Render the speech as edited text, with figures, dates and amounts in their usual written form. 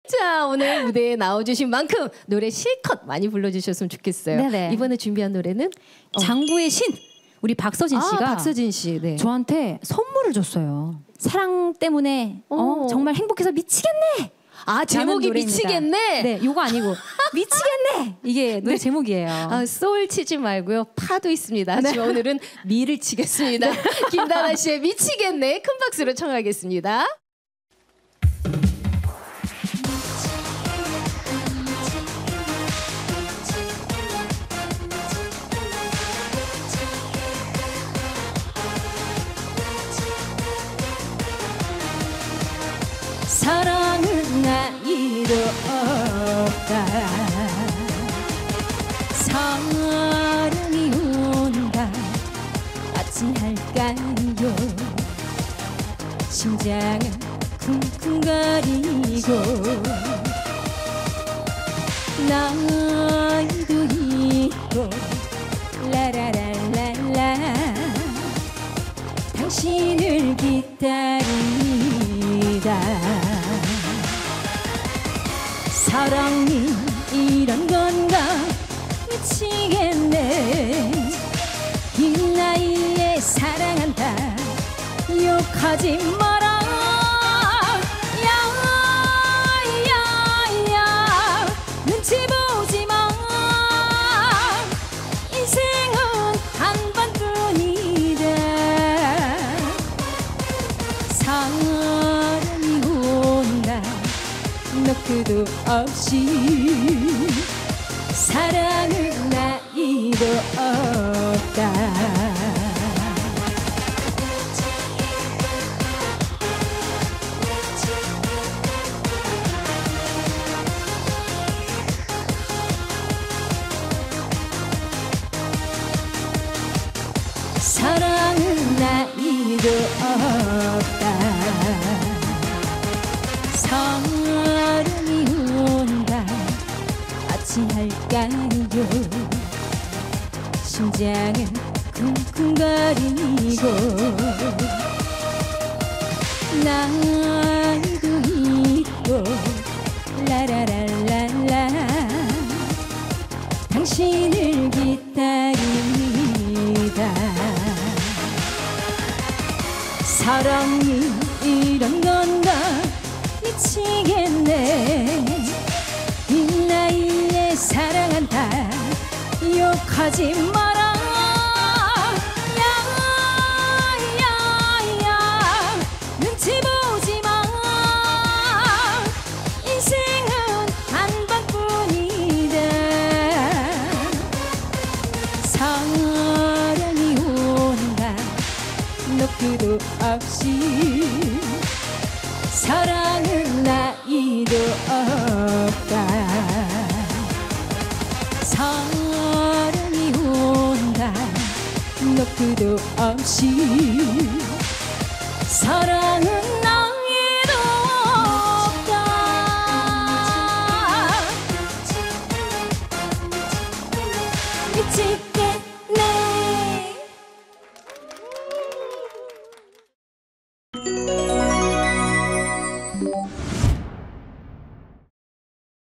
자, 오늘 무대에 나와주신 만큼 노래 실컷 많이 불러주셨으면 좋겠어요. 네네. 이번에 준비한 노래는 장구의 신 우리 박서진 씨가 박서진 씨, 네. 저한테 선물을 줬어요. 사랑 때문에 정말 행복해서 미치겠네. 아, 제목이 미치겠네. 네, 요거 아니고 미치겠네. 이게 노래 제목이에요. 아, 소울 치지 말고요. 파도 있습니다. 네. 하지만 오늘은 미를 치겠습니다. 김다나 씨의 미치겠네 큰 박수로 청하겠습니다. 사랑은 나이도 없다. 사랑이 온다. 아침 할까요? 심장은 쿵쿵거리고 나이도 있고 라라라라라 당신을 기다리다. 사랑이 이런 건가 미치겠네. 이 나이에 사랑한다 욕하지 마라. 야야야 눈치 보지 마. 인생은 한 번뿐이다. 사랑이 온다 너 끝도 없이. 사랑은 나이도 없다. 사랑은 나이도 없다. 사랑이 온다 아침 할까요? 심장은 쿵쿵거리고 나이도 있고 라라라라라 당신을 기다리다. 사랑이 이런 건가 미치겠네. 이 나이에 사랑한다 욕하지 마라. 야야야 눈치 보지 마. 인생은 한 번뿐이다. 사랑이 온다 너 끝도 없이. 사랑은 나이도 없다. 사랑이 온다 너 끝도 없이. 사랑은 나이도 없다. 미치겠네.